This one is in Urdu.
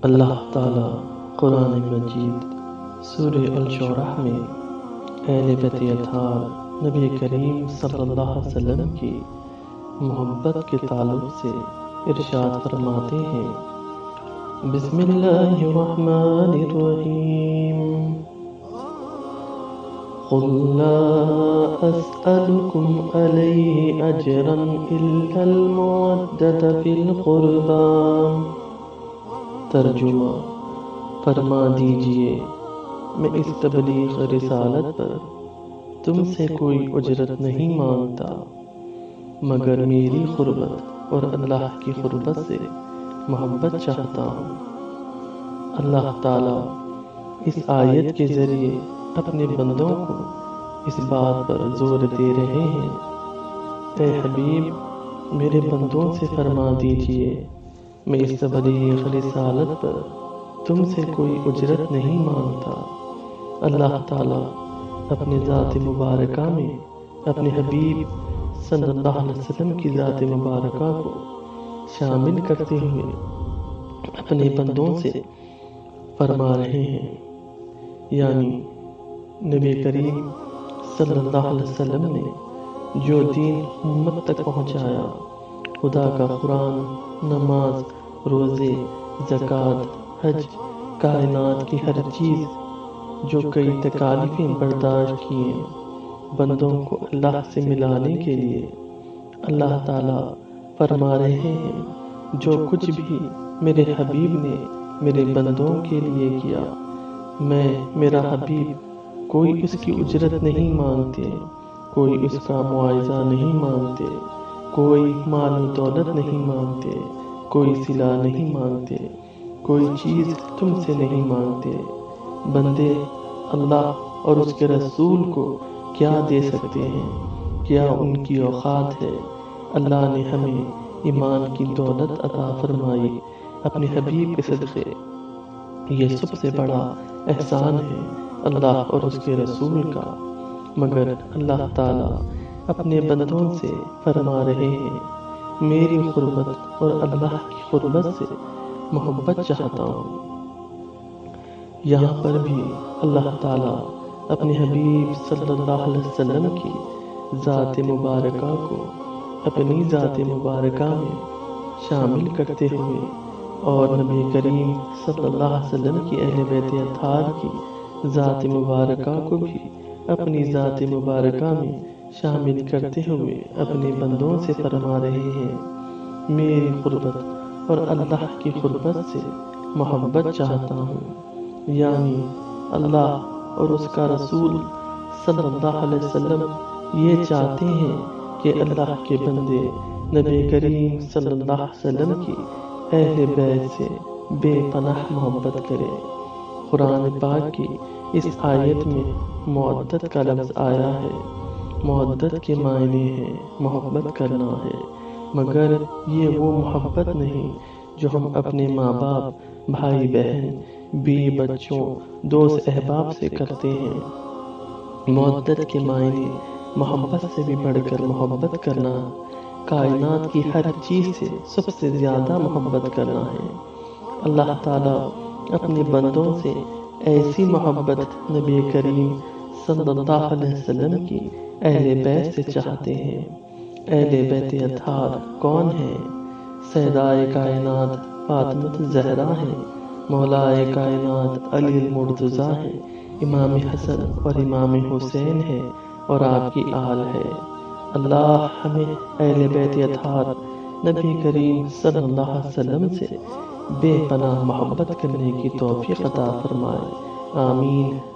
اللہ تعالیٰ قرآن مجید سورہ الشعراء میں اہل بیت اطہار نبی کریم صلی اللہ علیہ وسلم کی محبت کے تعلق سے ارشاد فرماتے ہیں، بسم اللہ الرحمن الرحیم، قل لا اسألكم علیہ اجرا الا المودۃ فی القربى۔ ترجمہ، فرما دیجئے میں اس تبلیغ رسالت پر تم سے کوئی اجرت نہیں مانگتا مگر میری قربت اور اللہ کی قربت سے محبت چاہتا ہوں۔ اللہ تعالیٰ اس آیت کے ذریعے اپنے بندوں کو اس بات پر زور دے رہے ہیں، اے حبیب میرے بندوں سے فرما دیجئے میں اس تبلیغ رسالت پر تم سے کوئی اجرت نہیں مانگتا۔ اللہ تعالیٰ اپنے ذات مبارکہ میں اپنے حبیب صلی اللہ علیہ وسلم کی ذات مبارکہ کو شامل کرتے ہوئے اپنے بندوں سے فرما رہے ہیں، یعنی نبی کریم صلی اللہ علیہ وسلم نے جو دین امت تک پہنچایا، خدا کا قرآن، نماز، روزے، زکوٰۃ، حج، کائنات کی ہر چیز جو کئی تکالیفیں برداشت کیے بندوں کو اللہ سے ملانے کے لیے، اللہ تعالیٰ فرما رہے ہیں جو کچھ بھی میرے حبیب نے میرے بندوں کے لیے کیا، میں میرا حبیب کوئی اس کی اجرت نہیں مانگتے، کوئی اس کا معاوضہ نہیں مانگتے، کوئی مال و دولت نہیں مانگتے، کوئی صلہ نہیں مانگتے، کوئی چیز تم سے نہیں مانگتے۔ بندے اللہ اور اس کے رسول کو کیا دے سکتے ہیں؟ کیا ان کی اوقات ہے؟ اللہ نے ہمیں ایمان کی دولت عطا فرمائی اپنے حبیب کے صدقے، یہ سب سے بڑا احسان ہے اللہ اور اس کے رسول کا۔ مگر اللہ تعالیٰ اپنے بندوں سے فرما رہے ہیں، میری قربت اور اللہ کی قربت سے محبت چاہتا ہوں۔ یہاں پر بھی اللہ تعالیٰ اپنے حبیب صلی اللہ علیہ وسلم کی ذات مبارکہ کو اپنی ذات مبارکہ میں شامل کرتے ہوئے اور نبی کریم صلی اللہ علیہ وسلم کی اہل بیت اطہار کی ذات مبارکہ کو بھی اپنی ذات مبارکہ میں شامل کرتے ہوئے اپنے بندوں سے فرما رہے ہیں، میری قربت اور اللہ کی قربت سے محبت چاہتا ہوں، یعنی اللہ اور اس کا رسول صلی اللہ علیہ وسلم یہ چاہتے ہیں کہ اللہ کے بندے نبی کریم صلی اللہ علیہ وسلم کی اہل بیت سے بے پناہ محبت کرے۔ قرآن پاک کی اس آیت میں مودت کا لفظ آیا ہے۔ مودت کے معنی ہے محبت کرنا ہے، مگر یہ وہ محبت نہیں جو ہم اپنے ماں باپ، بھائی بہن، بیوی بچوں، دوست احباب سے کرتے ہیں۔ مودت کے معنی محبت سے بھی بڑھ کر محبت کرنا، کائنات کی ہر چیز سے سب سے زیادہ محبت کرنا ہے۔ اللہ تعالیٰ اپنے بندوں سے ایسی محبت نبی کریم صلی اللہ علیہ وسلم کی اہل بیت سے چاہتے ہیں۔ اہل بیت اطہار کون ہیں؟ سیدائے کائنات فاطمہ الزہرا ہیں، مولائے کائنات علی المرتضیٰ ہیں، امام حسن اور امام حسین ہیں اور آپ کی آل ہے۔ اللہ ہمیں اہل بیت اطہار نبی کریم صلی اللہ علیہ وسلم سے بے پناہ محبت کرنے کی توفیق عطا فرمائے، آمین۔